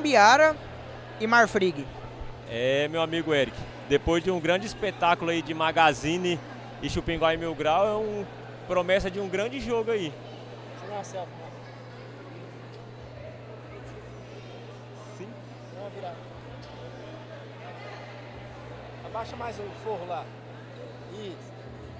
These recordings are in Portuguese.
Corumbiara e Marfrig. É, meu amigo Eric, depois de um grande espetáculo aí de Magazine e Chupinguá e Mil Grau, é uma promessa de um grande jogo aí. Uma selfie, né? Sim. Vamos virar. Abaixa mais o forro lá. Isso.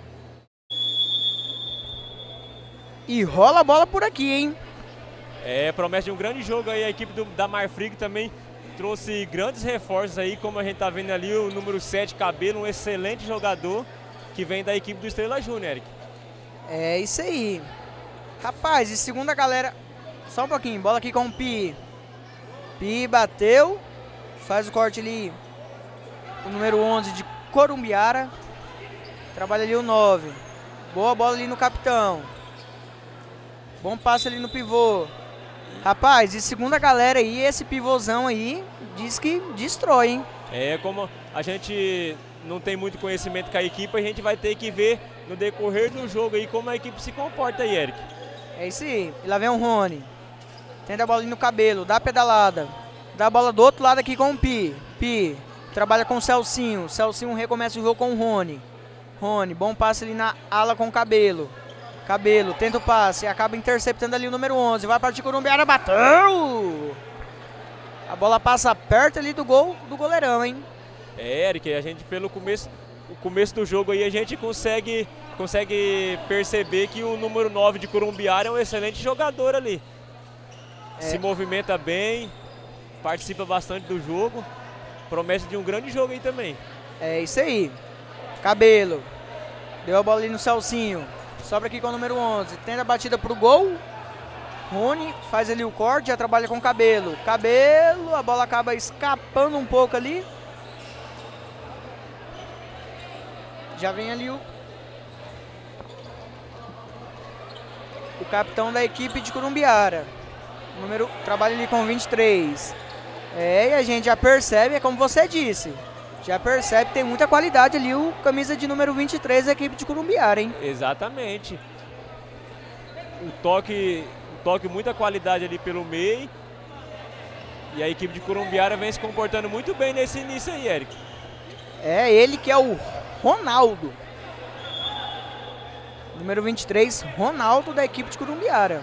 E rola a bola por aqui, hein? É, promessa de um grande jogo aí, a equipe da Marfrig também trouxe grandes reforços aí, como a gente tá vendo ali, o número 7, Cabelo, um excelente jogador que vem da equipe do Estrela Júnior, Eric. É isso aí. Rapaz, e segunda galera, só um pouquinho, bola aqui com o Pi. Pi bateu, faz o corte ali, o número 11 de Corumbiara, trabalha ali o 9. Boa bola ali no capitão. Bom passe ali no pivô. Rapaz, e segunda galera aí, esse pivôzão aí, diz que destrói, hein? É, como a gente não tem muito conhecimento com a equipe, a gente vai ter que ver no decorrer do jogo aí como a equipe se comporta aí, Eric. É isso aí. E lá vem o Rony. Tenta a bola ali no cabelo, dá a pedalada. Dá a bola do outro lado aqui com o Pi. Pi trabalha com o Celcinho. Celcinho recomeça o jogo com o Rony. Rony, bom passe ali na ala com o Cabelo. Cabelo, tenta o passe, acaba interceptando ali o número 11. Vai partir Corumbiara, bateu! A bola passa perto ali do gol do goleirão, hein? É, Eric, a gente o começo do jogo aí a gente consegue perceber que o número 9 de Corumbiara é um excelente jogador ali. Se movimenta bem, participa bastante do jogo. Promessa de um grande jogo aí também. É isso aí. Cabelo. Deu a bola ali no Celcinho. Sobra aqui com o número 11. Tenta a batida pro gol. Rony faz ali o corte, já trabalha com o Cabelo. Cabelo, a bola acaba escapando um pouco ali. Já vem ali o capitão da equipe de Corumbiara. Trabalha ali com 23. É, e a gente já percebe, é como você disse. Já percebe que tem muita qualidade ali o camisa de número 23 da equipe de Corumbiara, hein? Exatamente. Um toque, muita qualidade ali pelo meio. E a equipe de Corumbiara vem se comportando muito bem nesse início aí, Eric. É ele que é o Ronaldo. Número 23, Ronaldo da equipe de Corumbiara.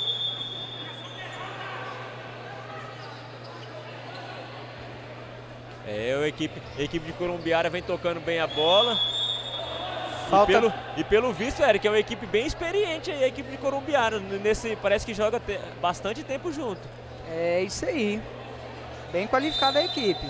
É, a equipe de Corumbiara vem tocando bem a bola. Falta... E pelo visto, Eric, é uma equipe bem experiente aí, a equipe de Corumbiara. Parece que joga bastante tempo junto. É isso aí. Bem qualificada a equipe.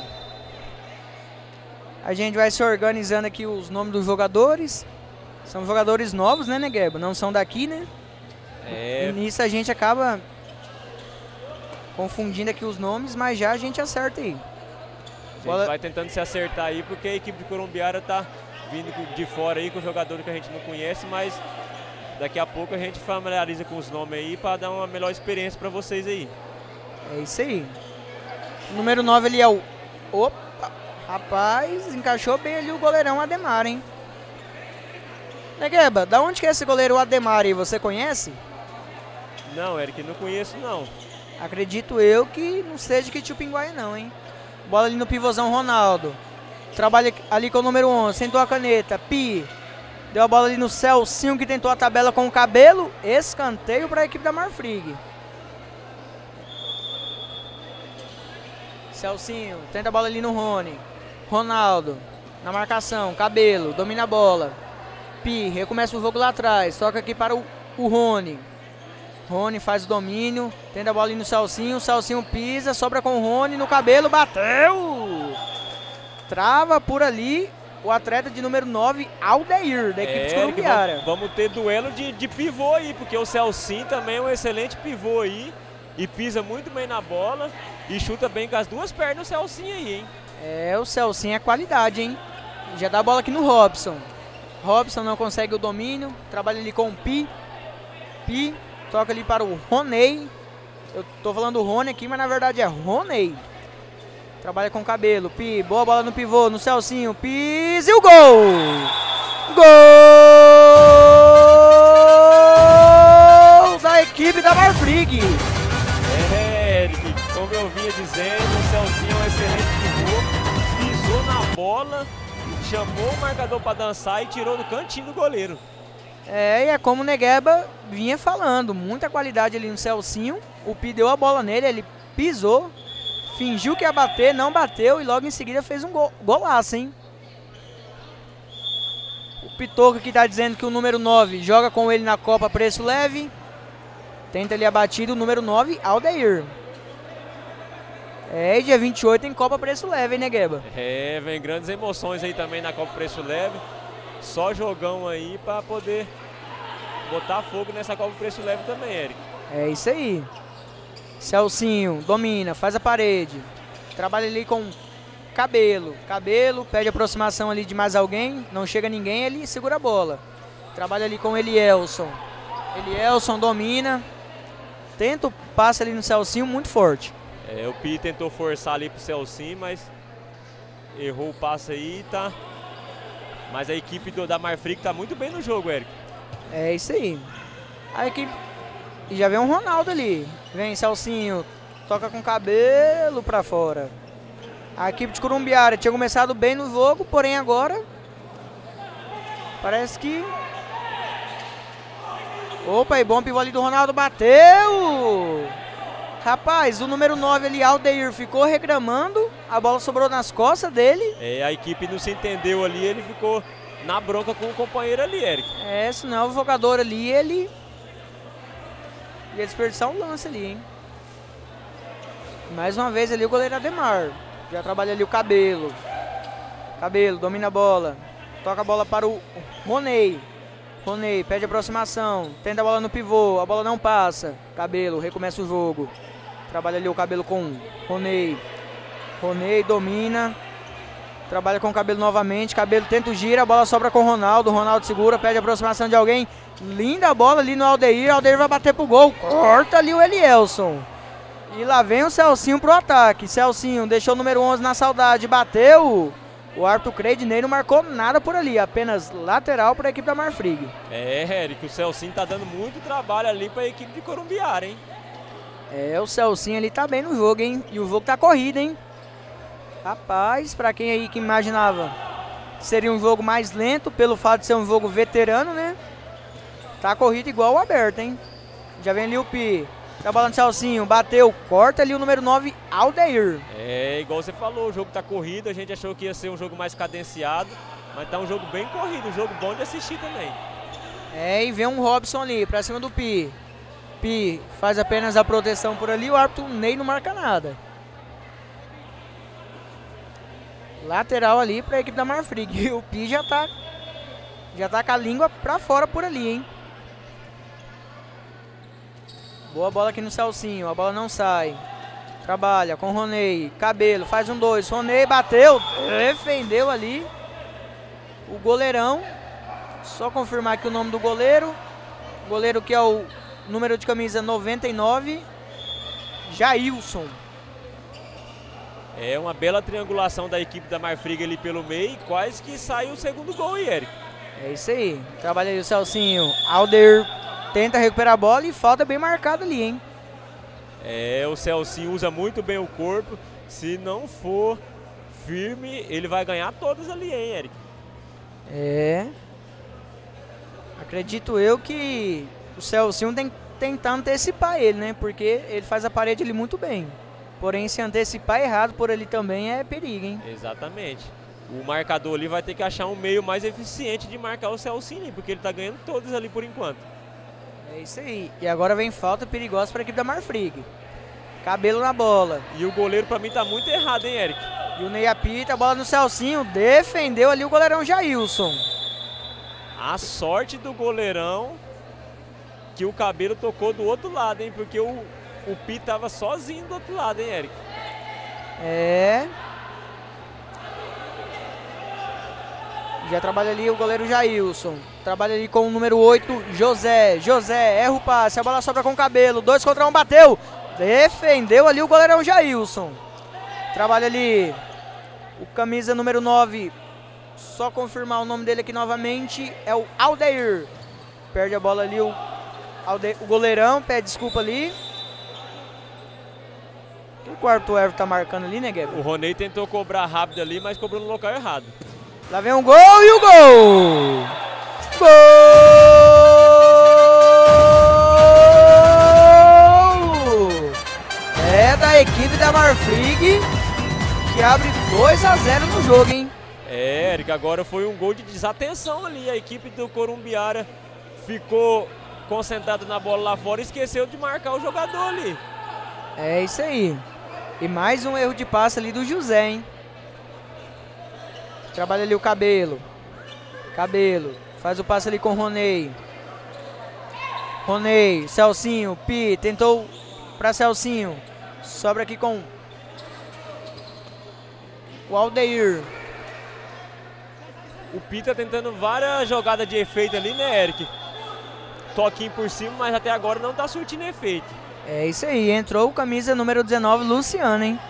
A gente vai se organizando aqui os nomes dos jogadores. São jogadores novos, né, Negueba? Não são daqui, né? É. E nisso a gente acaba confundindo aqui os nomes, mas já a gente acerta aí. A gente vai tentando se acertar aí, porque a equipe de Corumbiara tá vindo de fora aí com jogadores que a gente não conhece, mas daqui a pouco a gente familiariza com os nomes aí para dar uma melhor experiência para vocês aí. É isso aí. O número 9 ali é o... Opa! Rapaz, encaixou bem ali o goleirão Ademar, hein? Negueba, da onde que é esse goleiro Ademar aí? Você conhece? Não, Eric, não conheço não. Acredito eu que não seja que Tupinguai não, hein? Bola ali no pivôzão Ronaldo. Trabalha ali com o número 11. Tentou a caneta. Pi. Deu a bola ali no Celcinho que tentou a tabela com o Cabelo. Escanteio para a equipe da Marfrig. Celcinho. Tenta a bola ali no Rony. Ronaldo. Na marcação. Cabelo. Domina a bola. Pi. Recomeça o jogo lá atrás. Toca aqui para o Rony. Rony faz o domínio, tenta a bola ali no Celcinho, o Celcinho pisa, sobra com o Rony no Cabelo, bateu! Trava por ali o atleta de número 9, Aldeir, da equipe de Corumbiara. Vamos ter duelo de pivô aí, porque o Celcinho também é um excelente pivô aí, e pisa muito bem na bola, e chuta bem com as duas pernas o Celcinho aí, hein? É, o Celcinho é qualidade, hein? Já dá a bola aqui no Robson. Robson não consegue o domínio, trabalha ali com o Pi. Toca ali para o Roney. Eu tô falando Rony aqui, mas na verdade é Roney. Trabalha com o Cabelo. Pi, boa bola no pivô, no Celcinho. Pisa e o gol! Gol da equipe da Marfrig. É, Eric, como eu vinha dizendo, o Celcinho é um excelente pivô, pisou na bola, chamou o marcador para dançar e tirou do cantinho do goleiro. É, e é como o Negueba vinha falando, muita qualidade ali no Celcinho. O Pi deu a bola nele, ele pisou, fingiu que ia bater, não bateu e logo em seguida fez um golaço, hein? O Pitoco aqui tá dizendo que o número 9 joga com ele na Copa Preço Leve. Tenta ali a batida, o número 9, Aldeir. É, e dia 28 tem Copa Preço Leve, hein, Negueba? É, vem grandes emoções aí também na Copa Preço Leve. Só jogão aí para poder botar fogo nessa Copa Preço Leve também, Eric. É isso aí. Celcinho domina, faz a parede. Trabalha ali com Cabelo. Cabelo pede aproximação ali de mais alguém. Não chega ninguém, ele segura a bola. Trabalha ali com Elielson. Elielson domina. Tenta o passe ali no Celcinho, muito forte. É, o Pi tentou forçar ali pro Celcinho, mas errou o passe aí, tá? Mas a equipe da Marfrig tá muito bem no jogo, Eric. É isso aí. A equipe... E já vem um Ronaldo ali. Vem Celcinho, toca com Cabelo pra fora. A equipe de Corumbiara tinha começado bem no jogo, porém agora parece que... Opa, e bom pivô ali do Ronaldo, bateu! Rapaz, o número 9 ali, Aldeir, ficou reclamando, a bola sobrou nas costas dele. É, a equipe não se entendeu ali, ele ficou na bronca com o companheiro ali, Eric. É, senão o jogador ali, ele ia desperdiçar um lance ali, hein? Mais uma vez ali o goleiro Ademar. Já trabalha ali o Cabelo. Cabelo, domina a bola. Toca a bola para o Ronei. Ronei pede aproximação. Tenta a bola no pivô. A bola não passa. Cabelo, recomeça o jogo. Trabalha ali o Cabelo com Ronei. Ronei domina. Trabalha com o Cabelo novamente. Cabelo tenta o giro. A bola sobra com o Ronaldo. Ronaldo segura. Pede aproximação de alguém. Linda bola ali no Aldeir. Aldeir vai bater pro gol. Corta ali o Elielson. E lá vem o Celcinho pro ataque. Celcinho deixou o número 11 na saudade. Bateu. O árbitro Creidinei não marcou nada por ali. Apenas lateral para a equipe da Marfrig. É, Eric, o Celcinho tá dando muito trabalho ali para a equipe de Corumbiara, hein? É, o Celcinho ali tá bem no jogo, hein? E o jogo tá corrido, hein? Rapaz, para quem aí que imaginava que seria um jogo mais lento, pelo fato de ser um jogo veterano, né? Tá corrido igual o aberto, hein? Já vem ali o Pi. Trabalhando Celcinho, bateu, corta ali o número 9, Aldeir. É, igual você falou, o jogo tá corrido, a gente achou que ia ser um jogo mais cadenciado, mas tá um jogo bem corrido, um jogo bom de assistir também. É, e vem um Robson ali, pra cima do Pi. Pi faz apenas a proteção por ali, o árbitro Ney não marca nada. Lateral ali pra equipe da Marfrig, e o Pi já tá com a língua pra fora por ali, hein. Boa bola aqui no Celcinho, a bola não sai. Trabalha com o Ronei, Cabelo, faz um 2, Ronei bateu, defendeu ali o goleirão. Só confirmar aqui o nome do goleiro. Goleiro que é o número de camisa 99, Jailson. É uma bela triangulação da equipe da Marfrig ali pelo meio, quase que saiu o segundo gol aí, Eric. É isso aí, trabalha aí o Celcinho, Alder tenta recuperar a bola e falta bem marcado ali, hein? É, o Celcinho usa muito bem o corpo. Se não for firme, ele vai ganhar todas ali, hein, Eric? É. Acredito eu que o Celcinho tem que tentar antecipar ele, né? Porque ele faz a parede ali muito bem. Porém, se antecipar errado por ali também é perigo, hein? Exatamente. O marcador ali vai ter que achar um meio mais eficiente de marcar o Celcinho, porque ele tá ganhando todas ali por enquanto. É isso aí. E agora vem falta perigosa para a equipe da Marfrig. Cabelo na bola. E o goleiro pra mim tá muito errado, hein, Eric? E o Ney apita, a bola no Celcinho. Defendeu ali o goleirão Jailson. A sorte do goleirão que o Cabelo tocou do outro lado, hein? Porque o Pi tava sozinho do outro lado, hein, Eric? É. Já trabalha ali o goleiro Jailson. Trabalha ali com o número 8, José. José erra o passe, a bola sobra com o Cabelo. 2 contra 1, bateu. Defendeu ali o goleirão Jailson. Trabalha ali o camisa número 9. Só confirmar o nome dele aqui novamente. É o Aldeir. Perde a bola ali o goleirão. Pede desculpa ali. O quarto Everton tá marcando ali, né, Gueber? O Ronei tentou cobrar rápido ali, mas cobrou no local errado. Lá vem um gol e o gol! Gol! É da equipe da Marfrig, que abre 2-0 no jogo, hein? É, Eric, agora foi um gol de desatenção ali. A equipe do Corumbiara ficou concentrada na bola lá fora e esqueceu de marcar o jogador ali. É isso aí. E mais um erro de passe ali do José, hein? Trabalha ali o Cabelo. Cabelo. Faz o passe ali com o Ronei. Ronei. Celcinho. Pi. Tentou pra Celcinho. Sobra aqui com o Aldeir. O Pi tá tentando várias jogadas de efeito ali, né, Eric? Toquinho por cima, mas até agora não tá surtindo efeito. É isso aí. Entrou o camisa número 19, Luciano, hein?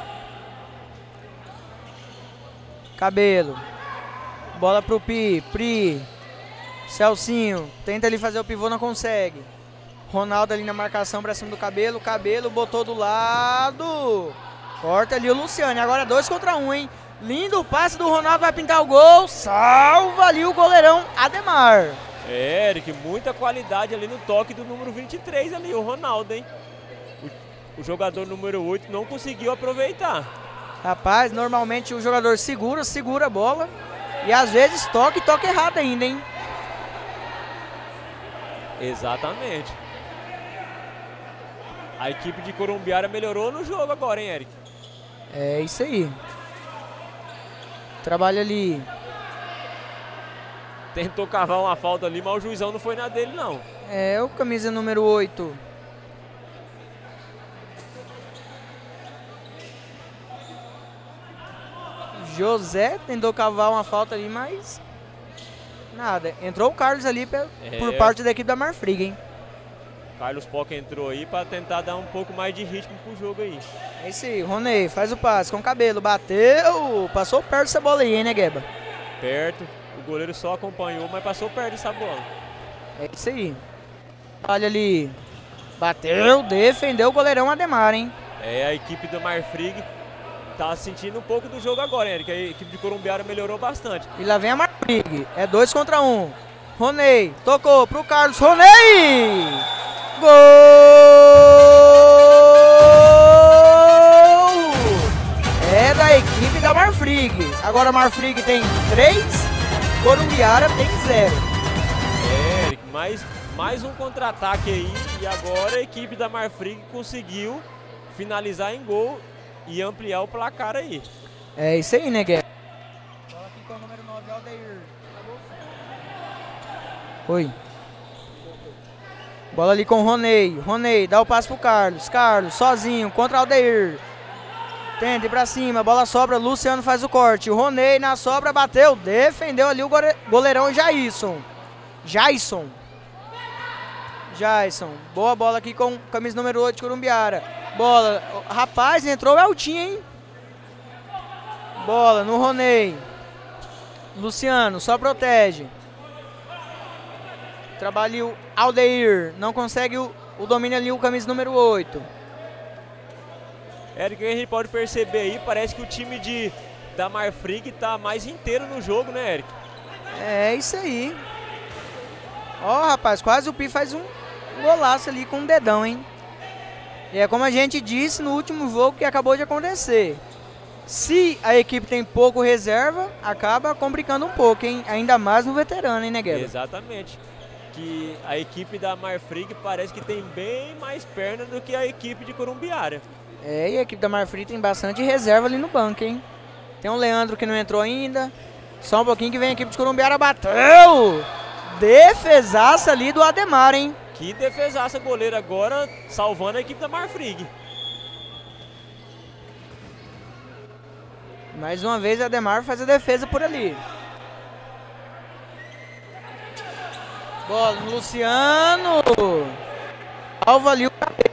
Cabelo. Bola pro Pi. Pri. Celcinho. Tenta ali fazer o pivô, não consegue. Ronaldo ali na marcação pra cima do Cabelo. Cabelo botou do lado. Corta ali o Luciano. Agora 2 contra 1, hein? Lindo passe do Ronaldo. Vai pintar o gol. Salva ali o goleirão Ademar. É, Eric, muita qualidade ali no toque do número 23 ali, o Ronaldo, hein? O jogador número 8 não conseguiu aproveitar. Rapaz, normalmente o jogador segura a bola. E às vezes toca errado ainda, hein? Exatamente. A equipe de Corumbiara melhorou no jogo agora, hein, Eric? É isso aí. Trabalha ali. Tentou cavar uma falta ali, mas o juizão não foi na dele, não. É o camisa número 8. José tentou cavar uma falta ali, mas nada. Entrou o Carlos ali por parte da equipe da Marfrig, hein? Carlos Poca entrou aí para tentar dar um pouco mais de ritmo pro jogo aí. É isso aí, Ronei faz o passe com o Cabelo, bateu, passou perto dessa bola aí, hein, né, Gueba? Perto, o goleiro só acompanhou, mas passou perto dessa bola. É isso aí. Olha ali, bateu, defendeu o goleirão Ademar, hein? É, a equipe do Marfrig tá sentindo um pouco do jogo agora, Eric. A equipe de Corumbiara melhorou bastante. E lá vem a Marfrig, é 2 contra 1. Ronei, tocou pro Carlos, Ronei! Gol! É da equipe da Marfrig. Agora a Marfrig tem 3, Corumbiara tem 0. É, Eric, mais um contra-ataque aí. E agora a equipe da Marfrig conseguiu finalizar em gol e ampliar o placar aí. É isso aí, né, Guerra? Bola aqui com o número 9, Aldeir. Oi. Bola ali com o Ronei. Ronei dá o passe pro Carlos. Carlos sozinho contra o Aldeir. Tenta ir pra cima. Bola sobra. Luciano faz o corte. O Ronei na sobra bateu. Defendeu ali o goleirão Jason. Jason. Boa bola aqui com camisa número 8 de Corumbiara. Bola. Rapaz, entrou o Eltinho, hein? Bola no Ronei. Luciano só protege. Trabalha o Aldeir, não consegue o domínio ali, o camisa número 8. Eric, a gente pode perceber aí, parece que o time da Marfrig tá mais inteiro no jogo, né, Eric? É isso aí. Ó, rapaz, quase o Pi faz um golaço ali com um dedão, hein? E é como a gente disse no último jogo que acabou de acontecer. Se a equipe tem pouco reserva, acaba complicando um pouco, hein? Ainda mais no veterano, hein, né, Guerra? Exatamente. Que a equipe da Marfrig parece que tem bem mais perna do que a equipe de Corumbiara. É, e a equipe da Marfrig tem bastante reserva ali no banco, hein? Tem o Leandro que não entrou ainda. Só um pouquinho que vem a equipe de Corumbiara, bateu! Defesaça ali do Ademar, hein? Que defesaça, goleiro agora salvando a equipe da Marfrig. Mais uma vez, Ademar faz a defesa por ali. Bola no Luciano. Salva ali o Cabelo.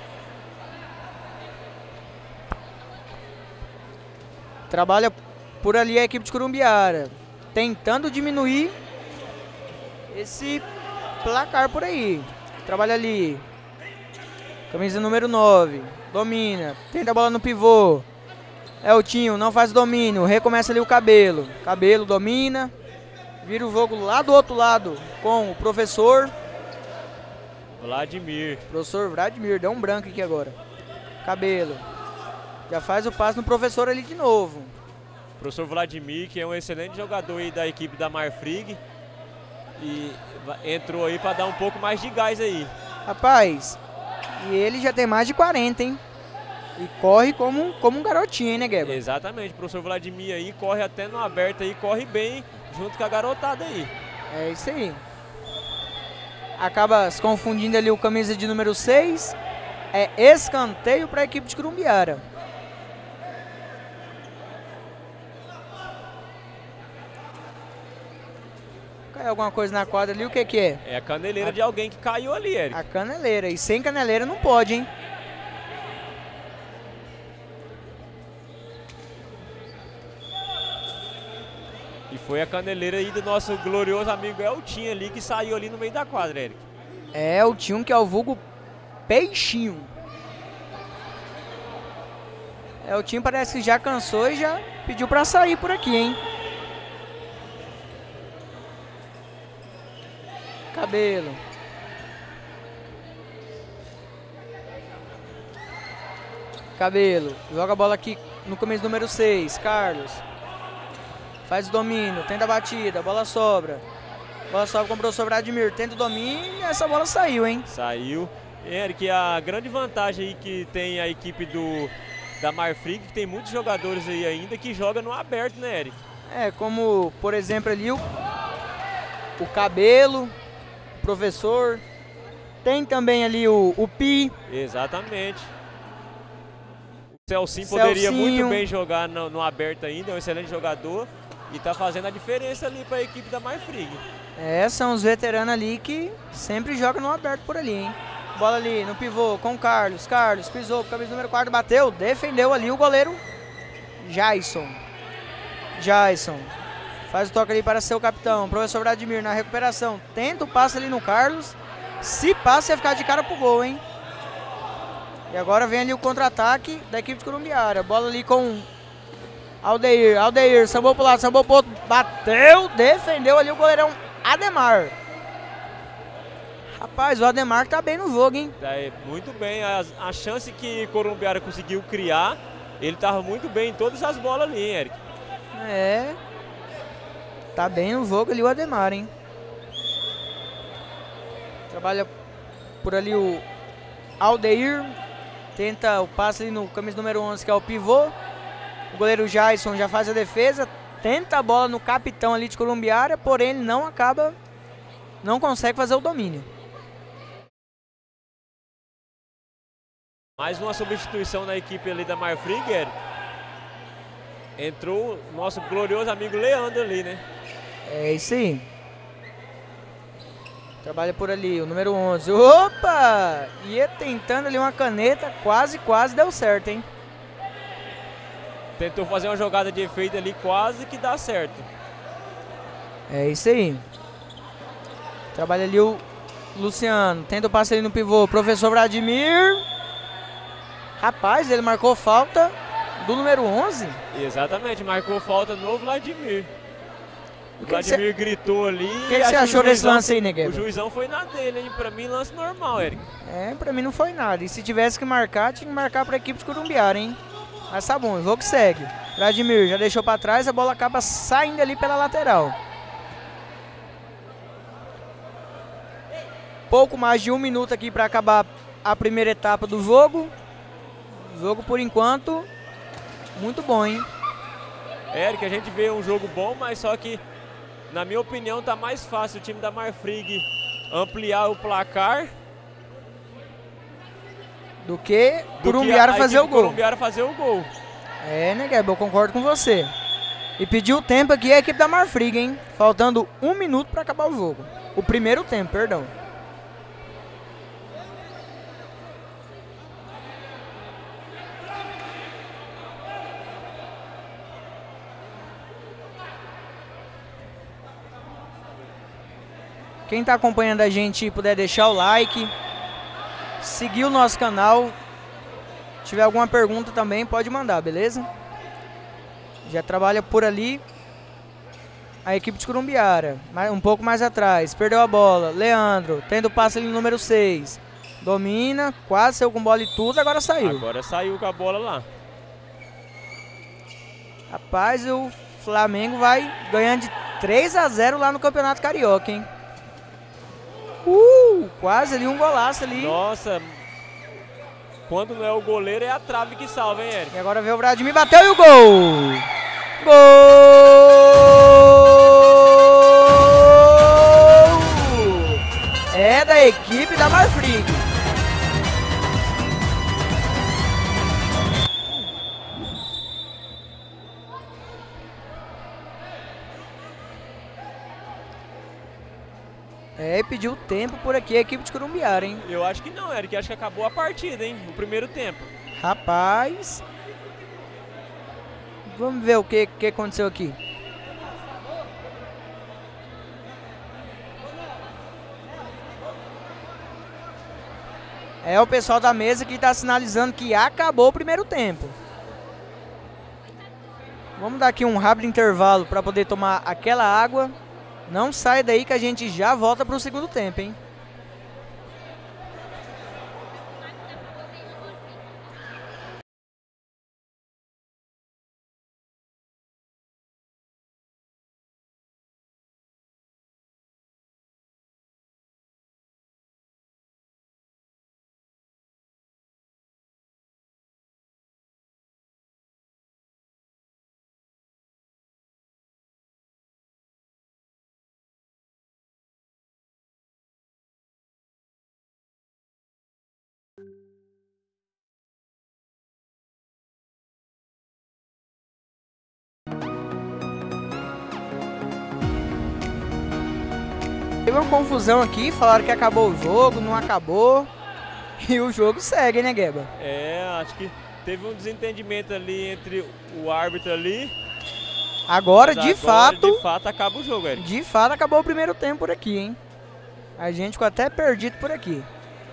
Trabalha por ali a equipe de Corumbiara. Tentando diminuir esse placar por aí. Trabalha ali. Camisa número 9. Domina. Tenta a bola no pivô. Eltinho não faz domínio. Recomeça ali o Cabelo. Cabelo domina. Vira o jogo lá do outro lado com o professor Vladimir. Professor Vladimir. Deu um branco aqui agora. Cabelo. Já faz o passe no professor ali de novo. Professor Vladimir, que é um excelente jogador aí da equipe da Marfrig. E entrou aí para dar um pouco mais de gás aí. Rapaz, e ele já tem mais de 40, hein? E corre como um garotinho, hein, né, Gueba? Exatamente, o professor Vladimir aí corre até no aberto aí, corre bem junto com a garotada aí. É isso aí. Acaba se confundindo ali o camisa de número 6. É escanteio para a equipe de Curumbiara. Caiu alguma coisa na quadra ali, o que que é? É a caneleira de alguém que caiu ali, Eric. A caneleira. E sem caneleira não pode, hein? E foi a caneleira aí do nosso glorioso amigo Eltinho ali, que saiu ali no meio da quadra, Eric. É, o Tinho, que é o vulgo Peixinho. É, o Tinho parece que já cansou e já pediu pra sair por aqui, hein? Cabelo. Cabelo. Joga a bola aqui no começo número 6. Carlos. Faz o domínio. Tenta a batida. Bola sobra. Bola sobra com o professor Vladimir. Tenta o domínio e essa bola saiu, hein? Saiu. Eric, a grande vantagem aí que tem a equipe da Marfrig, que tem muitos jogadores aí ainda que jogam no aberto, né, Eric? É, como, por exemplo, ali o Cabelo, o professor. Tem também ali o Pi. Exatamente. O Celcinho poderia muito bem jogar no aberto ainda, é um excelente jogador. E tá fazendo a diferença ali para a equipe da Marfrig. É, são os veteranos ali que sempre jogam no aberto por ali, hein? Bola ali no pivô com o Carlos. Carlos pisou pro camisa número 4, bateu, defendeu ali o goleiro Jason. Jason faz o toque ali para seu capitão, professor Vladimir na recuperação. Tenta o passe ali no Carlos. Se passa, ia ficar de cara pro gol, hein? E agora vem ali o contra-ataque da equipe de Curumbiara. Bola ali com Aldeir. Aldeir, sambou pro lado, sambou pro outro. Bateu, defendeu ali o goleirão Ademar. Rapaz, o Ademar tá bem no jogo, hein? Tá muito bem. A chance que Curumbiara conseguiu criar, ele tava muito bem em todas as bolas ali, hein, Eric? É. Tá bem no jogo ali o Ademar, hein? Trabalha por ali o Aldeir. Tenta o passe ali no camisa número 11, que é o pivô. O goleiro Jason já faz a defesa. Tenta a bola no capitão ali de Curumbiara, porém ele não consegue fazer o domínio. Mais uma substituição na equipe ali da Marfrig, Eric. Entrou o nosso glorioso amigo Leandro ali, né? É isso aí. Trabalha por ali, o número 11. Opa! Ia tentando ali uma caneta, quase deu certo, hein? Tentou fazer uma jogada de efeito ali, quase que dá certo. É isso aí. Trabalha ali o Luciano. Tenta o passe ali no pivô. Professor Vladimir. Rapaz, ele marcou falta do número 11. Exatamente, marcou falta no Vladimir. O Vladimir gritou ali. O que você achou desse lance aí, Negueba? O juizão foi na dele, hein? Pra mim, lance normal, Eric. É, pra mim não foi nada. E se tivesse que marcar, tinha que marcar pra equipe de Curumbiara, hein? Mas tá bom, o jogo segue. Vladimir já deixou pra trás, a bola acaba saindo ali pela lateral. Pouco mais de 1 minuto aqui pra acabar a primeira etapa do jogo. O jogo, por enquanto, muito bom, hein? Eric, a gente vê um jogo bom, mas só que, na minha opinião, tá mais fácil o time da Marfrig ampliar o placar do que Curumbiara fazer o gol. Curumbiara fazer o gol. É, né, Gabi? Eu concordo com você. E pediu o tempo aqui a equipe da Marfrig, hein? Faltando 1 minuto para acabar o jogo. O primeiro tempo, perdão. Quem tá acompanhando a gente puder deixar o like, seguir o nosso canal. Se tiver alguma pergunta também, pode mandar, beleza? Já trabalha por ali a equipe de Curumbiara. Um pouco mais atrás. Perdeu a bola. Leandro, tendo o passe ali no número 6. Domina, quase saiu com bola e tudo, agora saiu. Agora saiu com a bola lá. Rapaz, o Flamengo vai ganhando de 3-0 lá no Campeonato Carioca, hein? Quase ali um golaço ali. Nossa, quando não é o goleiro, é a trave que salva, hein, Eric? E agora veio o Vladimir, bateu e o gol! Gol! É da equipe da Marfrig. É, pediu tempo por aqui a equipe de Curumbiara, hein? Eu acho que não, Eric. Acho que acabou a partida, hein? No primeiro tempo. Rapaz. Vamos ver o que aconteceu aqui. É o pessoal da mesa que está sinalizando que acabou o primeiro tempo. Vamos dar aqui um rápido intervalo para poder tomar aquela água. Não sai daí que a gente já volta para o segundo tempo, hein? Teve uma confusão aqui, falaram que acabou o jogo, não acabou. E o jogo segue, né, Gueba? É, acho que teve um desentendimento ali entre o árbitro ali. Agora, Mas de agora, fato, de fato, acaba o jogo, Eric. de fato, acabou o primeiro tempo por aqui, hein? A gente ficou até perdido por aqui.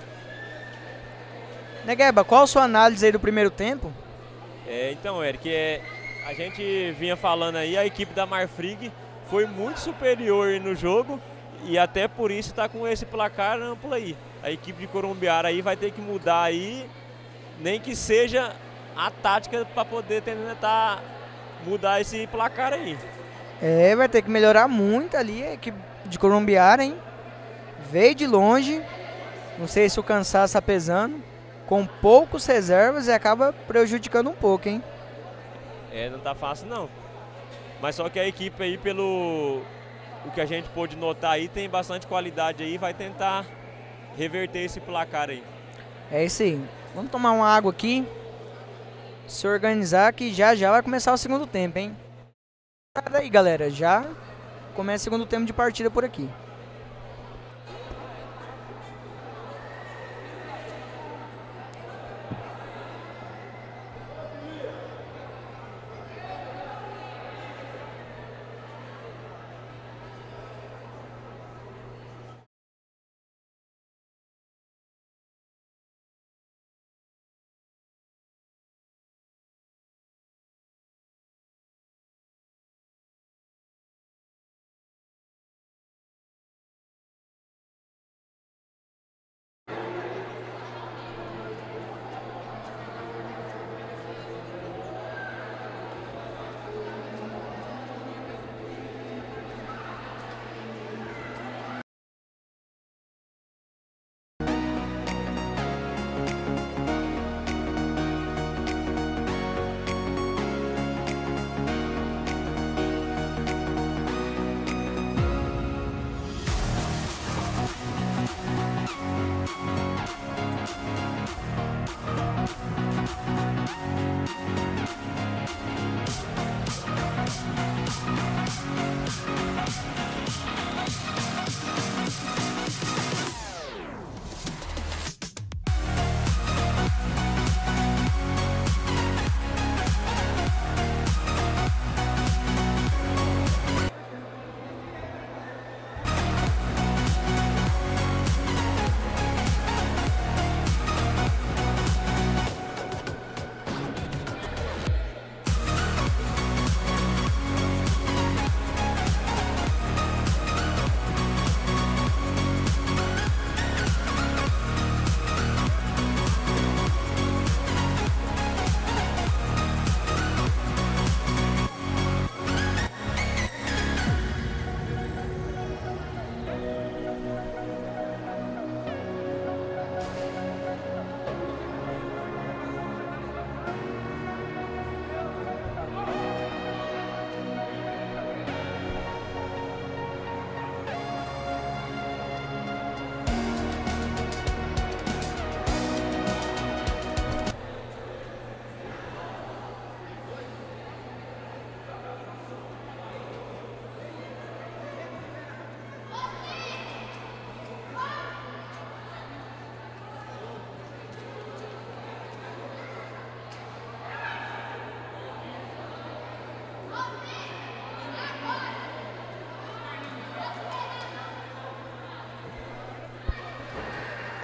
Né, Gueba, qual a sua análise aí do primeiro tempo? Então, Eric, a gente vinha falando aí, a equipe da Marfrig foi muito superior no jogo e até por isso está com esse placar amplo aí. A equipe de Curumbiara aí vai ter que mudar aí, nem que seja a tática para poder tentar mudar esse placar aí. É, vai ter que melhorar muito ali a equipe de Curumbiara, hein? Veio de longe, não sei se o cansaço está pesando, com poucos reservas e acaba prejudicando um pouco, hein? Não tá fácil não. Mas só que a equipe aí, pelo o que a gente pôde notar aí, tem bastante qualidade aí, vai tentar reverter esse placar aí. É isso aí. Vamos tomar uma água aqui, se organizar que já vai começar o segundo tempo, hein? Aí, galera, já começa o segundo tempo de partida por aqui.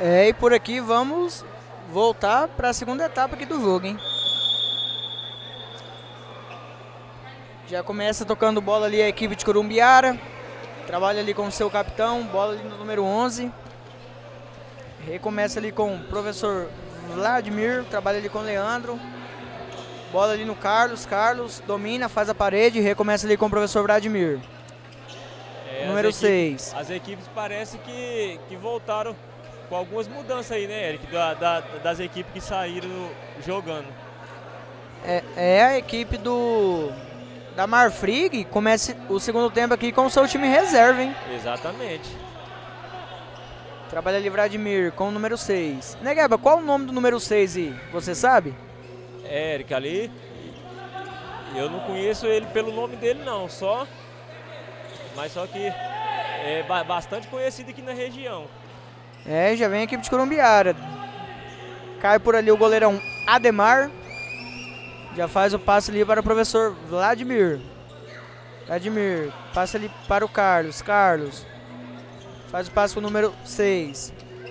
E por aqui vamos voltar para a segunda etapa aqui do jogo, hein? Já começa tocando bola ali a equipe de Corumbiara. Trabalha ali com o seu capitão, bola ali no número 11. Recomeça ali com o professor Vladimir, trabalha ali com o Leandro. Bola ali no Carlos, Carlos domina, faz a parede, recomeça ali com o professor Vladimir. Número 6. As equipes parece que voltaram com algumas mudanças aí, né, Eric? Das equipes que saíram jogando. É a equipe da Marfrig começa o segundo tempo aqui com o seu time reserva, hein? Exatamente. Trabalha ali Vladimir com o número 6. Negueba, qual o nome do número 6 aí? Você sabe? Eric, ali, eu não conheço ele pelo nome dele não, mas só que é bastante conhecido aqui na região. Já vem a equipe de Corumbiara. Cai por ali o goleirão Ademar. Já faz o passe ali para o professor Vladimir. Vladimir, passa ali para o Carlos. Carlos faz o passe para o número 6.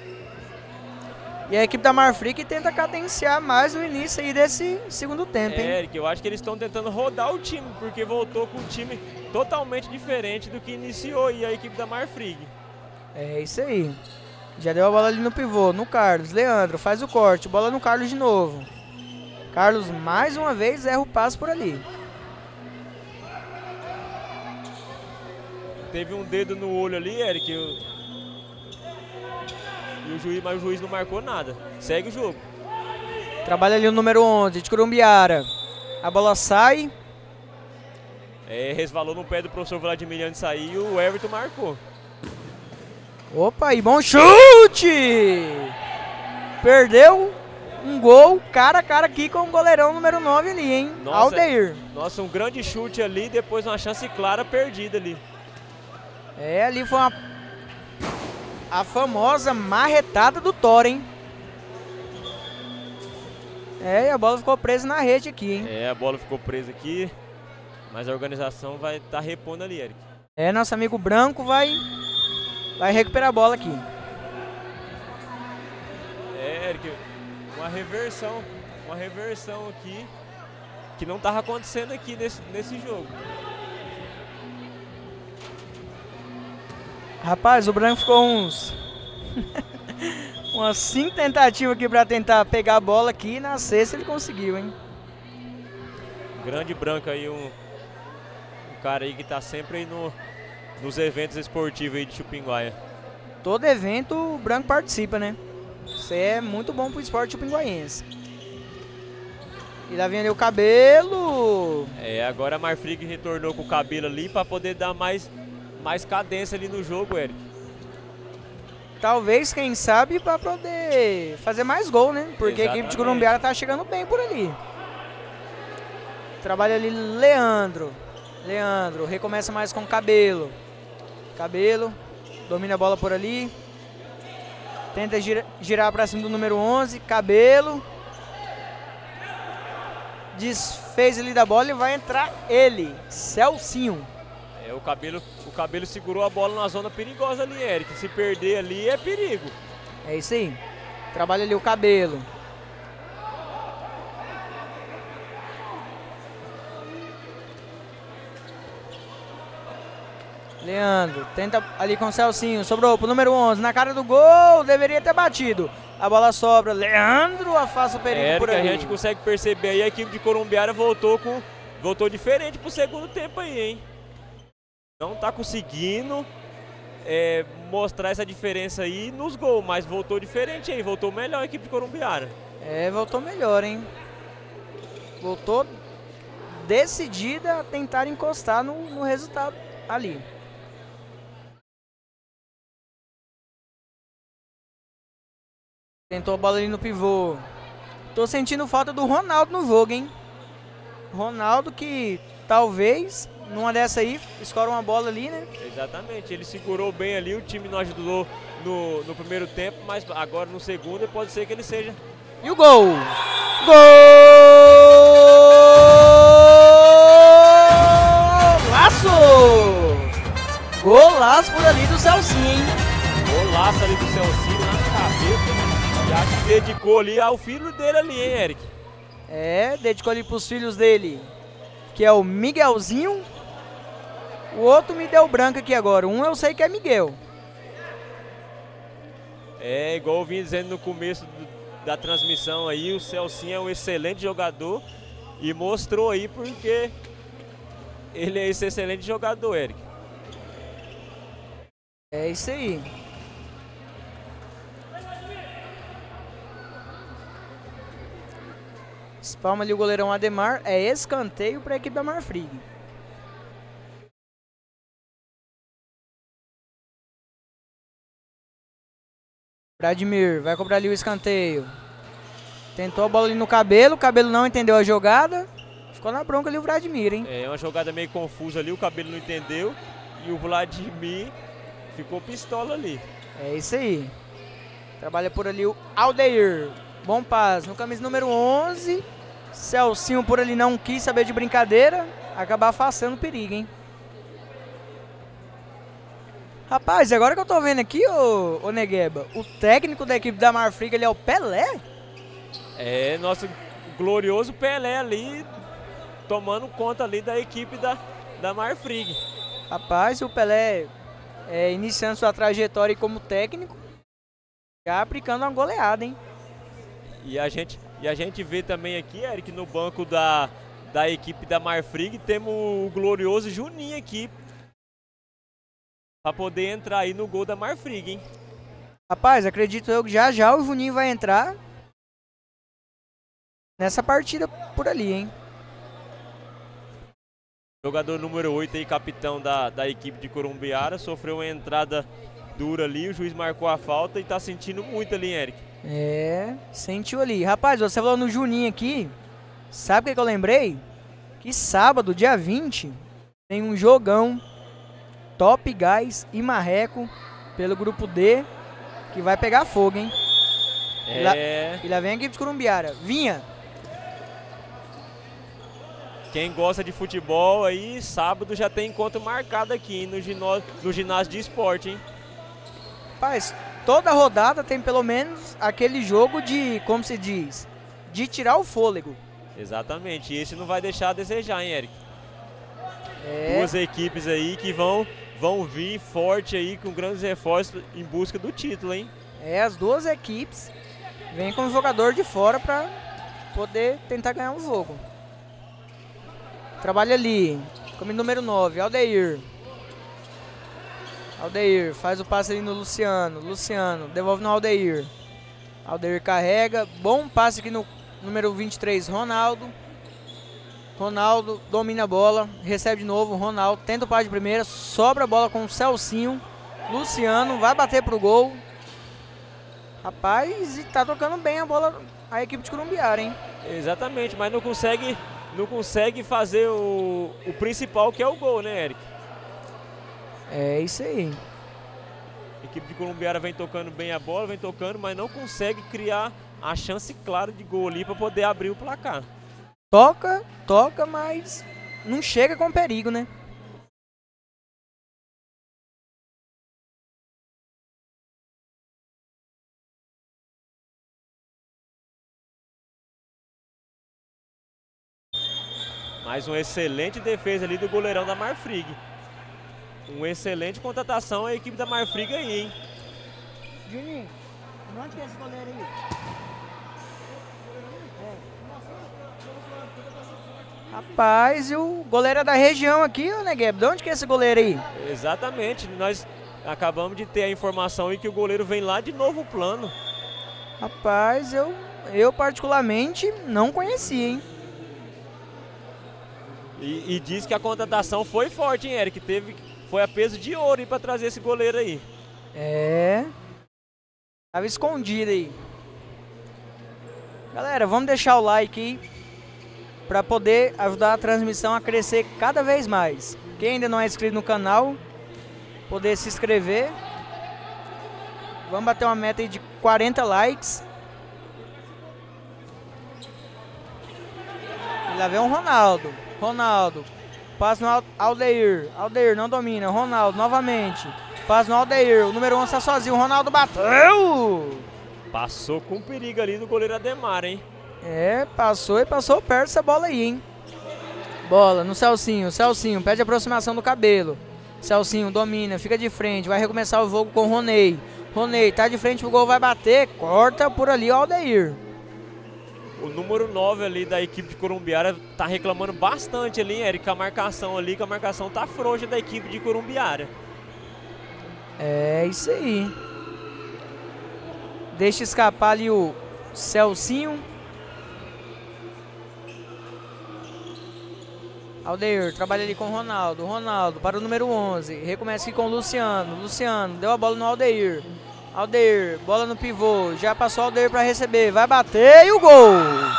E a equipe da Marfrig tenta cadenciar mais o início aí desse segundo tempo, hein? Eric, eu acho que eles estão tentando rodar o time, porque voltou com um time totalmente diferente do que iniciou aí a equipe da Marfrig. É isso aí. Já deu a bola ali no pivô, no Carlos. Leandro faz o corte, bola no Carlos de novo. Carlos mais uma vez erra o passe por ali. Teve um dedo no olho ali, Eric. Mas o juiz não marcou nada. Segue o jogo. Trabalha ali o número 11 de Corumbiara. A bola sai. Resvalou no pé do professor Vladimir antes de sair e o Everton marcou. Opa, e bom chute! Perdeu um gol cara a cara aqui com o goleirão número 9 ali, hein? Aldeir. Nossa, um grande chute ali, depois uma chance clara perdida ali. Ali foi a famosa marretada do Thor, hein? E a bola ficou presa na rede aqui, hein? A bola ficou presa aqui, mas a organização vai estar repondo ali, Eric. Nosso amigo Branco vai recuperar a bola aqui. Eric, uma reversão aqui que não estava acontecendo aqui nesse jogo. Rapaz, o Branco ficou umas 5 tentativas aqui para tentar pegar a bola aqui, e na sexta ele conseguiu, hein? Grande Branco aí, um cara aí que tá sempre aí nos eventos esportivos aí de Chupinguaia. Todo evento o Branco participa, né? Isso é muito bom pro esporte chupinguaiense. E lá vem ali o Cabelo. Agora a Marfrig retornou com o Cabelo ali para poder dar mais cadência ali no jogo, Eric. Talvez, quem sabe, para poder fazer mais gol, né? Porque Exatamente. A equipe de Corumbiara tá chegando bem por ali. Trabalha ali Leandro. Leandro recomeça mais com o Cabelo. Cabelo domina a bola por ali. Tenta girar para cima do número 11. Cabelo. Desfez ali da bola e vai entrar ele, Celcinho. O Cabelo segurou a bola na zona perigosa ali, Eric. Se perder ali é perigo. É isso aí. Trabalha ali o Cabelo. Leandro tenta ali com o Celcinho. Sobrou pro número 11. Na cara do gol. Deveria ter batido. A bola sobra. Leandro afasta o perigo por ali. A gente consegue perceber aí, a equipe de Corumbiara voltou diferente pro segundo tempo aí, hein? Não tá conseguindo mostrar essa diferença aí nos gols, mas voltou diferente aí, voltou melhor a equipe de Corumbiara. Voltou melhor, hein? Voltou decidida a tentar encostar no resultado ali. Tentou a bola ali no pivô. Tô sentindo falta do Ronaldo no jogo, hein? Ronaldo que talvez numa dessa aí escora uma bola ali, né? Exatamente, ele segurou bem ali, o time não ajudou no primeiro tempo, mas agora no segundo pode ser que ele seja. E o gol! Golaço! Golaço por ali do Celcinho, hein? Golaço ali do Celcinho na cabeça. dedicou ali ao filho dele ali, hein, Eric? É, dedicou ali pros filhos dele, que é o Miguelzinho. O outro me deu branco aqui agora. Um eu sei que é Miguel. É, igual eu vim dizendo no começo da transmissão aí, o Celcinho é um excelente jogador e mostrou aí porque ele é esse excelente jogador, Eric. É isso aí. Espalma ali o goleirão Ademar. É escanteio para a equipe da Marfrig. Vladimir vai cobrar ali o escanteio. Tentou a bola ali no Cabelo. O Cabelo não entendeu a jogada. Ficou na bronca ali o Vladimir, hein? É uma jogada meio confusa ali. O Cabelo não entendeu. E o Vladimir ficou pistola ali. É isso aí. Trabalha por ali o Aldeir. Bom passe no camisa número 11. Celcinho por ali não quis saber de brincadeira. Acabar afastando o perigo, hein? Rapaz, agora que eu tô vendo aqui, ô Negueba, o técnico da equipe da Marfrig ali é o Pelé? É, nosso glorioso Pelé ali, tomando conta ali da equipe da Marfrig. Rapaz, o Pelé iniciando sua trajetória como técnico, já aplicando uma goleada, hein? E a gente vê também aqui, Eric, no banco da equipe da Marfrig, temos o glorioso Juninho aqui, para poder entrar aí no gol da Marfrig, hein? Rapaz, acredito eu que já o Juninho vai entrar nessa partida por ali, hein? Jogador número 8 aí, capitão da equipe de Corumbiara, sofreu uma entrada dura ali, o juiz marcou a falta e tá sentindo muito ali, Eric. É, sentiu ali. Rapaz, você falou no Juninho aqui, sabe o que eu lembrei? Que sábado, dia 20, tem um jogão Top Gás e Marreco pelo grupo D, que vai pegar fogo, hein? E lá vem a equipe de Corumbiara. Vinha! Quem gosta de futebol aí, sábado já tem encontro marcado aqui no ginásio de esporte, hein? Rapaz, toda rodada tem pelo menos aquele jogo de, como se diz, de tirar o fôlego. Exatamente, e esse não vai deixar a desejar, hein, Eric? É. Duas equipes aí que vão vir forte aí com grandes reforços em busca do título, hein? É, as duas equipes vêm com o jogador de fora para poder tentar ganhar o jogo. Trabalha ali, como número 9, Aldeir. Aldeir faz o passe ali no Luciano. Luciano devolve no Aldeir. Aldeir carrega. Bom passe aqui no número 23, Ronaldo. Ronaldo domina a bola. Recebe de novo. Ronaldo tenta o passe de primeira. Sobra a bola com o Celcinho. Luciano vai bater pro gol. Rapaz, e tá tocando bem a bola a equipe de Corumbiara, hein? Exatamente, mas não consegue fazer o principal, que é o gol, né, Eric? É isso aí. A equipe de Corumbiara vem tocando bem a bola, vem tocando, mas não consegue criar a chance clara de gol ali para poder abrir o placar. Toca, mas não chega com perigo, né? Mais uma excelente defesa ali do goleirão da Marfrig. Uma excelente contratação a equipe da Marfrig aí, hein? Juninho, onde que é esse goleiro aí? Rapaz, e o goleiro é da região aqui, ô Negueb? De onde que é esse goleiro aí? Exatamente, nós acabamos de ter a informação aí que o goleiro vem lá de Novo Plano. Rapaz, eu particularmente não conhecia, hein? E diz que a contratação foi forte, hein, Eric? Foi a peso de ouro para trazer esse goleiro aí. É. Tava escondido aí. Galera, vamos deixar o like aí para poder ajudar a transmissão a crescer cada vez mais. Quem ainda não é inscrito no canal, poder se inscrever. Vamos bater uma meta aí de 40 likes. E lá vem o Ronaldo. Ronaldo. Passa no Aldeir. Aldeir não domina. Ronaldo novamente. Passa no Aldeir. O número 11 está sozinho. O Ronaldo bateu. Passou com perigo ali no goleiro Ademar, hein? É, passou e passou perto dessa bola aí, hein? Bola no Celcinho. Celcinho pede aproximação do Cabelo. Celcinho domina, fica de frente. Vai recomeçar o jogo com o Roney. Roney tá de frente pro gol, vai bater. Corta por ali o Aldeir. O número 9 ali da equipe de Corumbiara tá reclamando bastante ali, hein, Eric? A marcação ali, que a marcação tá frouxa da equipe de Corumbiara. É isso aí. Deixa escapar ali o Celcinho. Aldeir trabalha ali com o Ronaldo. Ronaldo para o número 11. Recomeça aqui com o Luciano. Luciano deu a bola no Aldeir. Aldeir, bola no pivô. Já passou o Aldeir para receber. Vai bater e o gol!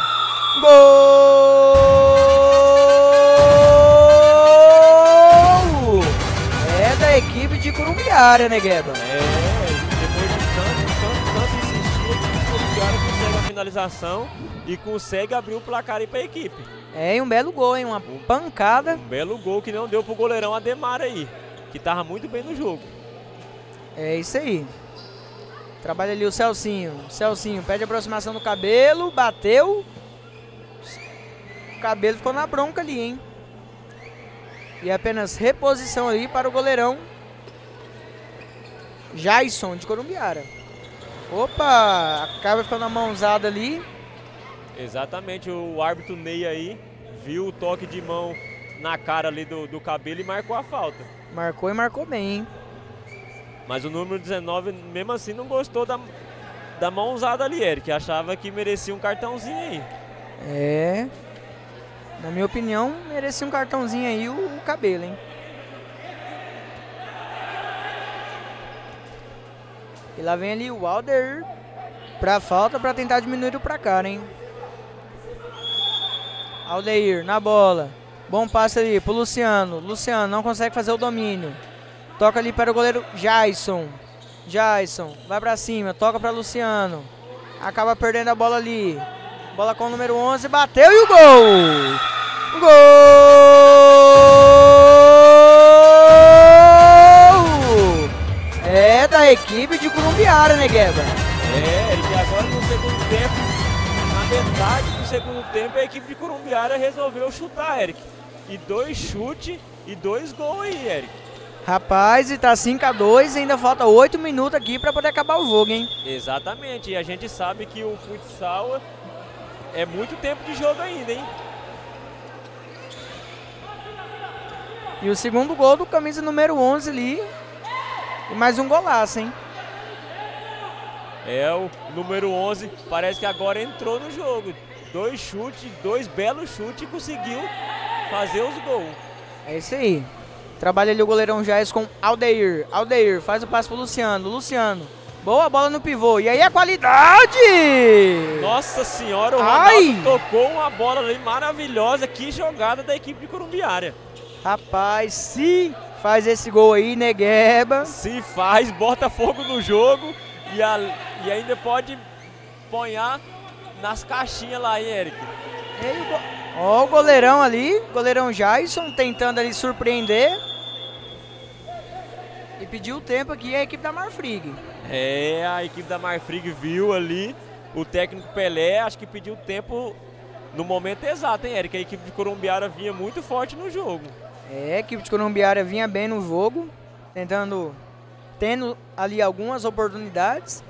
Gol! É da equipe de Corumbiara, né, Gueba? Depois de tanto insistir, a equipe de Corumbiara consegue a finalização e consegue abrir o placar aí para a equipe. É, e um belo gol, hein? Uma pancada. Um belo gol que não deu pro goleirão Ademar aí, que tava muito bem no jogo. É isso aí. Trabalha ali o Celcinho. Celcinho pede aproximação do Cabelo. Bateu. O Cabelo ficou na bronca ali, hein? E apenas reposição ali para o goleirão Jason de Corumbiara. Opa! Acaba ficando na mãozada ali. Exatamente, o árbitro Ney aí viu o toque de mão na cara ali do Cabelo e marcou a falta. Marcou e marcou bem, hein? Mas o número 19, mesmo assim, não gostou da mãozada ali, Eric. Achava que merecia um cartãozinho aí. É. Na minha opinião, merecia um cartãozinho aí o Cabelo, hein? E lá vem ali o Alder pra falta pra tentar diminuir o placar, hein? Aldeir na bola. Bom passe ali pro Luciano. Luciano não consegue fazer o domínio. Toca ali para o goleiro Jason. Jason vai pra cima. Toca para Luciano. Acaba perdendo a bola ali. Bola com o número 11. Bateu e o gol! Gol! É da equipe de Corumbiara, né, Gueba? É, Eric, agora no segundo tempo, na metade do segundo tempo, a equipe de Corumbiara resolveu chutar, Eric. E 2 chutes e 2 gols aí, Eric. Rapaz, e tá 5-2, ainda falta 8 minutos aqui pra poder acabar o jogo, hein? Exatamente, e a gente sabe que o futsal é muito tempo de jogo ainda, hein? E o segundo gol do camisa número 11 ali. E mais um golaço, hein? É, o número 11 parece que agora entrou no jogo. 2 chutes, 2 belos chutes e conseguiu fazer os gols. É isso aí. Trabalha ali o goleirão Jair com Aldeir. Aldeir faz o passe pro Luciano. Luciano. Boa bola no pivô. E aí a qualidade! Nossa senhora, o Ronaldo tocou uma bola ali maravilhosa. Que jogada da equipe de Corumbiara. Rapaz, se faz esse gol aí, Negueba. Se faz, bota fogo no jogo e ainda pode ponhar nas caixinhas lá, hein, Eric? Ó o goleirão ali, goleirão Jason tentando ali surpreender. E pediu o tempo aqui a equipe da Marfrig. É, a equipe da Marfrig viu ali o técnico Pelé, acho que pediu tempo no momento exato, hein, Eric? A equipe de Corumbiara vinha muito forte no jogo. É, a equipe de Corumbiara vinha bem no jogo, tendo ali algumas oportunidades.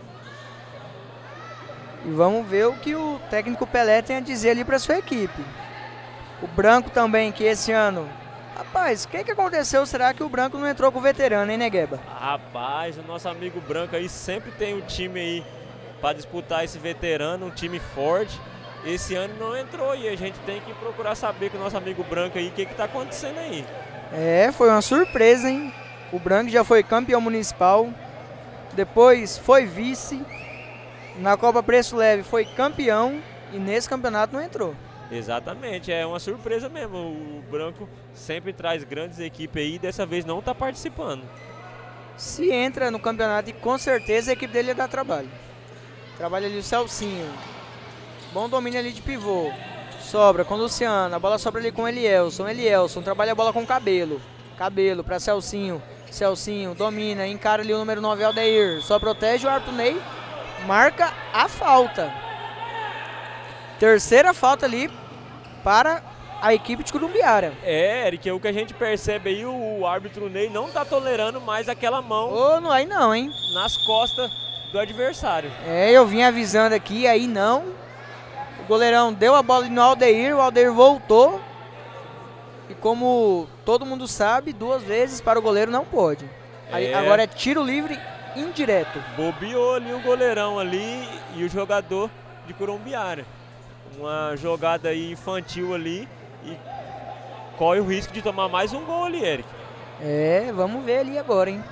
E vamos ver o que o técnico Pelé tem a dizer ali para sua equipe. O Branco também, que esse ano... Rapaz, o que aconteceu? Será que o Branco não entrou com o veterano, hein, Negueba? Rapaz, o nosso amigo Branco aí sempre tem um time aí para disputar esse veterano, um time forte. Esse ano não entrou e a gente tem que procurar saber com o nosso amigo Branco aí o que está acontecendo aí. É, foi uma surpresa, hein? O Branco já foi campeão municipal, depois foi vice, na Copa Preço Leve foi campeão e nesse campeonato não entrou. Exatamente, é uma surpresa mesmo. O Branco sempre traz grandes equipes aí e dessa vez não está participando. Se entra no campeonato, e com certeza a equipe dele ia dar trabalho. Trabalha ali o Celcinho. Bom domínio ali de pivô. Sobra com o Luciano. A bola sobra ali com o Elielson. Elielson trabalha a bola com o Cabelo. Cabelo para Celcinho. Celcinho domina. Encara ali o número 9, Aldeir. Só protege o árbitro Ney. marca a falta. Terceira falta ali para a equipe de Curumbiara. Eric, o que a gente percebe aí, o árbitro Ney não tá tolerando mais aquela mão Aí não, hein? nas costas do adversário. Eu vim avisando aqui, aí não. O goleirão deu a bola no Aldeir, o Aldeir voltou. E como todo mundo sabe, 2 vezes para o goleiro não pode. Agora é tiro livre indireto. Bobeou ali o goleirão ali e o jogador de Curumbiara. Uma jogada aí infantil ali e corre o risco de tomar mais um gol ali, Eric. Vamos ver ali agora, hein?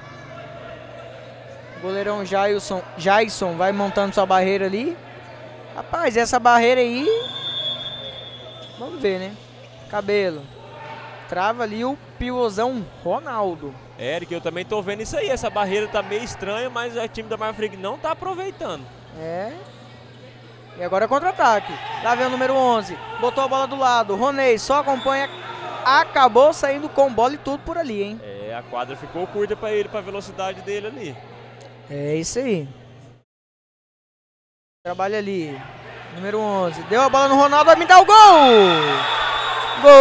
O goleirão Jason vai montando sua barreira ali. Rapaz, essa barreira aí... Vamos ver, né? Cabelo. Trava ali o pivôzão Ronaldo. Eric, eu também tô vendo isso aí. Essa barreira tá meio estranha, mas o time da Marfrig não tá aproveitando. E agora é contra-ataque. Lá vem o número 11. Botou a bola do lado. Ronei só acompanha. Acabou saindo com bola e tudo por ali, hein? A quadra ficou curta para ele, para a velocidade dele ali. É isso aí. Trabalha ali. Número 11. Deu a bola no Ronaldo. Vai me dar o gol! Gol!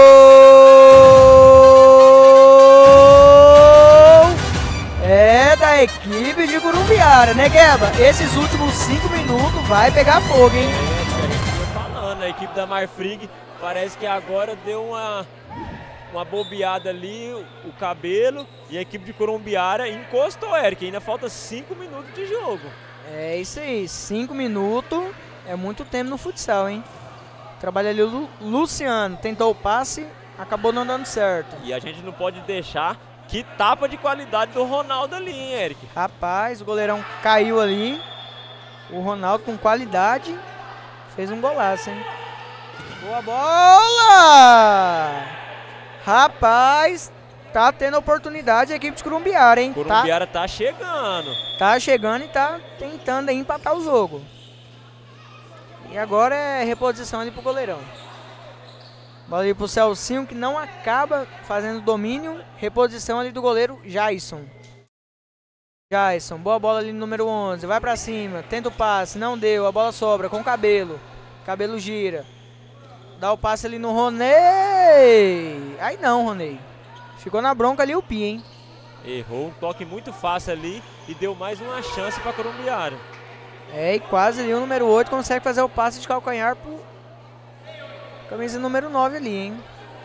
É da equipe de Curumbiara, né, Gueba? Esses últimos 5 minutos vai pegar fogo, hein? A gente tá falando, a equipe da Marfrig parece que agora deu uma bobeada ali, o Cabelo, e a equipe de Curumbiara encostou, Eric. Ainda falta 5 minutos de jogo. É isso aí, 5 minutos é muito tempo no futsal, hein? Trabalha ali o Luciano, tentou o passe, acabou não dando certo. E a gente não pode deixar que tapa de qualidade do Ronaldo ali, hein, Eric? Rapaz, o goleirão caiu ali. O Ronaldo com qualidade fez um golaço, hein? Boa bola! Rapaz, tá tendo oportunidade a equipe de Curumbiara, hein? Curumbiara tá chegando. Tá chegando e tá tentando aí empatar o jogo. E agora é reposição ali pro goleirão. Bola ali pro Celcinho, que não acaba fazendo domínio. Reposição ali do goleiro Jason. Boa bola ali no número 11. Vai pra cima, tenta o passe, não deu. A bola sobra com o Cabelo. Cabelo gira. Dá o passe ali no Ronei. Aí não, Ronei. Ficou na bronca ali o Pi, hein? Errou um toque muito fácil ali e deu mais uma chance pra Curumbiara. E quase ali o número 8 consegue fazer o passe de calcanhar pro camisa número 9 ali, hein?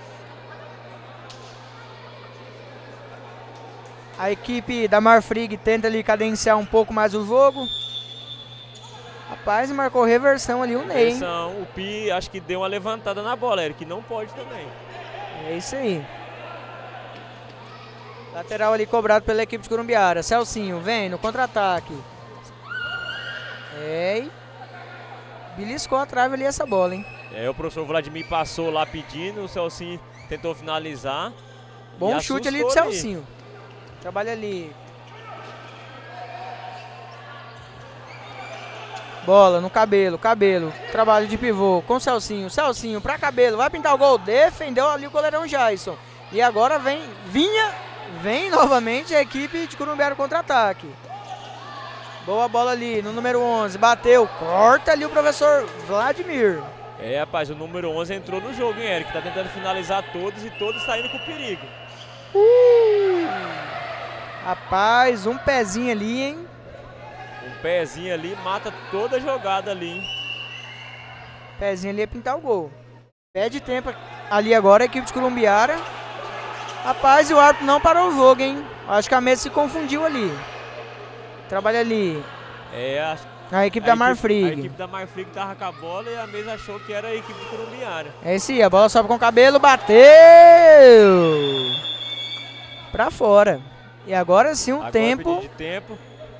A equipe da Marfrig tenta ali cadenciar um pouco mais o jogo. Rapaz, marcou reversão ali o Ney, hein? O Pi acho que deu uma levantada na bola, Eric, não pode também. É isso aí. Lateral ali cobrado pela equipe de Curumbiara. Celcinho vem no contra-ataque. Beliscou a trave ali essa bola, hein? O professor Vladimir passou lá pedindo, o Celcinho tentou finalizar. Bom chute ali do Celcinho. Trabalha ali. Bola no Cabelo. Trabalho de pivô com o Celcinho. Celcinho pra Cabelo. Vai pintar o gol. Defendeu ali o goleirão Jason. E agora vem novamente a equipe de Curumbiara contra-ataque. Boa bola ali no número 11. Bateu. Corta ali o professor Vladimir. Rapaz, o número 11 entrou no jogo, hein, Eric? Tá tentando finalizar todos e todos saindo com perigo. Rapaz, um pezinho ali, hein? Um pezinho ali mata toda a jogada ali, hein? Pezinho ali é pintar o gol. Pede tempo ali agora a equipe de Curumbiara. Rapaz, e o árbitro não parou o jogo, hein? Acho que a mesa se confundiu ali. Trabalha ali. A equipe da Marfrig. A equipe da Marfrig tava com a bola e a mesa achou que era a equipe de Curumbiara. É isso aí, a bola sobe com o Cabelo, bateu! Pra fora. E agora sim agora tempo. De tempo.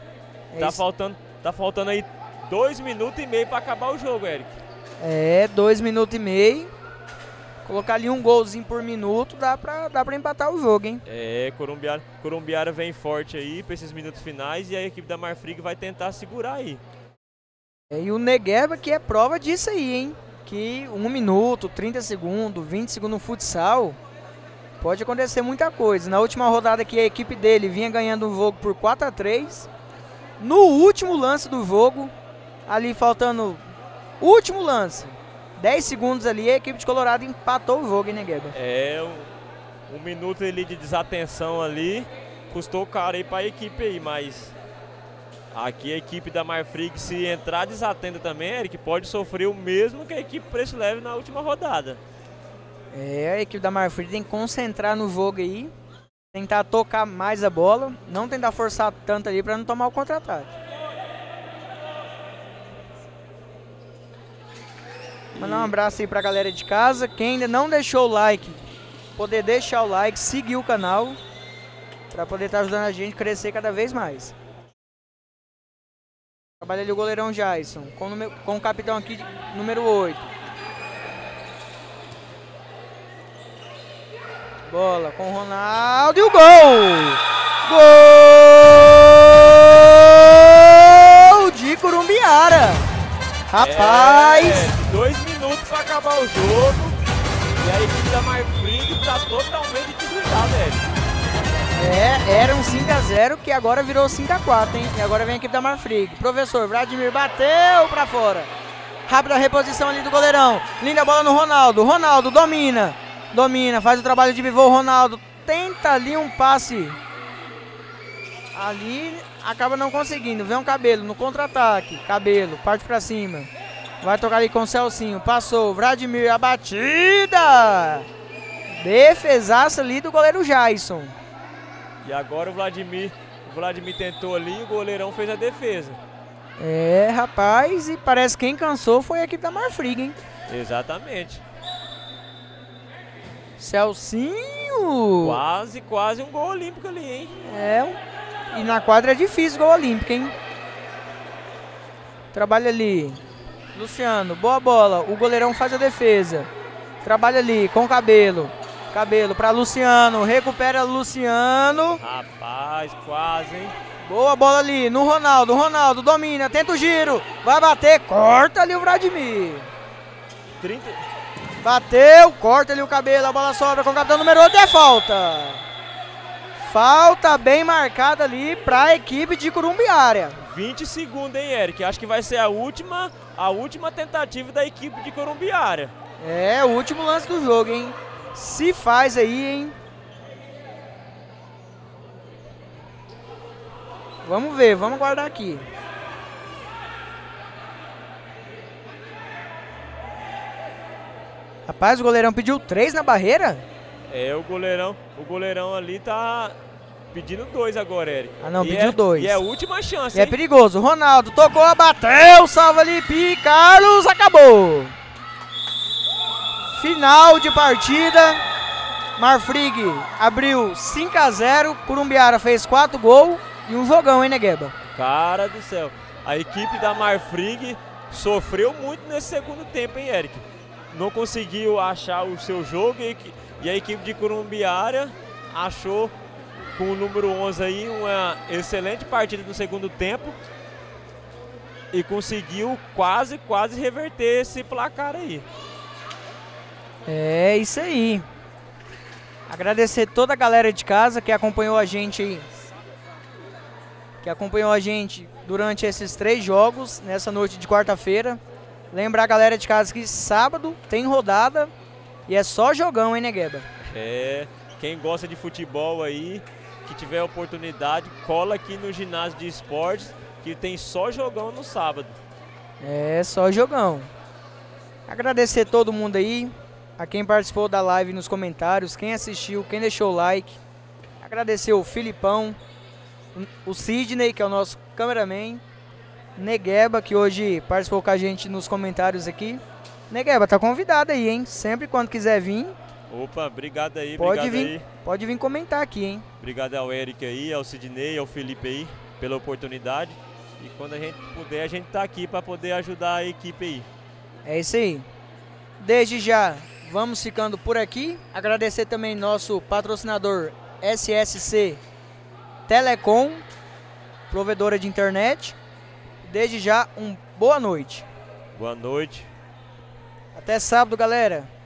Tá faltando aí 2 minutos e meio pra acabar o jogo, Eric. 2 minutos e meio. Colocar ali um golzinho por minuto, dá pra empatar o jogo, hein? Curumbiara vem forte aí pra esses minutos finais e a equipe da Marfrig vai tentar segurar aí. E o Negueba que é prova disso aí, hein? Que 1 minuto, 30 segundos, 20 segundos no futsal, pode acontecer muita coisa. Na última rodada que a equipe dele vinha ganhando um jogo por 4-3, no último lance do jogo, ali faltando o último lance, 10 segundos ali, a equipe de Colorado empatou o jogo, hein, Negueba? É, um minuto ali de desatenção ali, custou caro aí pra equipe aí, mas aqui a equipe da Marfrig, se entrar desatenta também, Eric, pode sofrer o mesmo que a equipe Preço Leve na última rodada. É, a equipe da Marfrig tem que concentrar no jogo aí, tentar tocar mais a bola, não tentar forçar tanto ali para não tomar o contra-ataque. Mandar um abraço aí pra galera de casa. Quem ainda não deixou o like, poder deixar o like, seguir o canal, para poder estar ajudando a gente a crescer cada vez mais. Trabalha ali o goleirão Jason, com o capitão aqui, número 8. Bola com o Ronaldo e o gol! Gol de Corumbiara! Rapaz! 2 minutos para acabar o jogo e a equipe da Marfrig está totalmente desligada, velho. Era um 5-0 que agora virou 5-4, hein? E agora vem a equipe da Marfrig. Professor Vladimir bateu pra fora. Rápida reposição ali do goleirão. Linda bola no Ronaldo. Ronaldo domina. Domina, faz o trabalho de pivô. Ronaldo tenta ali um passe. Ali acaba não conseguindo. Vem um Cabelo no contra-ataque. Cabelo, parte pra cima. Vai tocar ali com o Celcinho. Passou. Vladimir, a batida. Defesaça ali do goleiro Jason. E agora o Vladimir tentou ali e o goleirão fez a defesa. É, rapaz, e parece que quem cansou foi a equipe da Marfrig, hein? Exatamente. Celcinho! Quase um gol olímpico ali, hein? E na quadra é difícil gol olímpico, hein? Trabalha ali. Luciano, boa bola. O goleirão faz a defesa. Trabalha ali com o Cabelo. Cabelo para Luciano, recupera Luciano. Rapaz, quase, hein? Boa bola ali no Ronaldo. Ronaldo domina, tenta o giro. Vai bater, corta ali o Vladimir. 30. Bateu, corta ali o Cabelo. A bola sobra com o capitão número 8. É falta. Falta bem marcada ali para a equipe de Corumbiara. 20 segundos, hein, Eric? Acho que vai ser a última tentativa da equipe de Corumbiara. É, o último lance do jogo, hein? Se faz aí, hein? Vamos ver, vamos aguardar aqui. Rapaz, o goleirão pediu 3 na barreira? É, o goleirão ali tá pedindo 2 agora, Eric. Ah não, pediu 2. E é a última chance, E hein? é perigoso. Ronaldo tocou, bateu, salva ali, Carlos, acabou. Final de partida, Marfrig abriu 5-0, Corumbiara fez 4 gols e um jogão, hein, Negueba? Cara do céu, a equipe da Marfrig sofreu muito nesse segundo tempo, hein, Eric? Não conseguiu achar o seu jogo e a equipe de Corumbiara achou com o número 11 aí uma excelente partida no segundo tempo e conseguiu quase reverter esse placar aí. É isso aí. Agradecer toda a galera de casa que acompanhou a gente aí. Que acompanhou a gente durante esses 3 jogos, nessa noite de quarta-feira. Lembrar a galera de casa que sábado tem rodada e é só jogão, hein, Negueba? É, quem gosta de futebol aí, que tiver oportunidade, cola aqui no ginásio de esportes, que tem só jogão no sábado. É, só jogão. Agradecer todo mundo aí. A quem participou da live nos comentários, quem assistiu, quem deixou o like. Agradecer o Filipão, o Sidney, que é o nosso cameraman, Negueba, que hoje participou com a gente nos comentários aqui. Negueba, tá convidado aí, hein? Sempre quando quiser vir. Opa, obrigado aí, pode vir comentar aqui, hein? Obrigado ao Eric aí, ao Sidney, ao Felipe aí, pela oportunidade. E quando a gente puder, a gente tá aqui para poder ajudar a equipe aí. É isso aí. Desde já, vamos ficando por aqui. Agradecer também nosso patrocinador SSC Telecom, provedora de internet. Desde já, boa noite. Boa noite. Até sábado, galera.